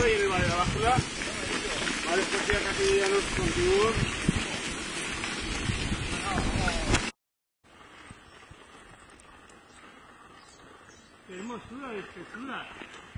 ahí en el vale de la báscula. Vale, pues ya casi ya nos continúo. Qué hermosura de espesura.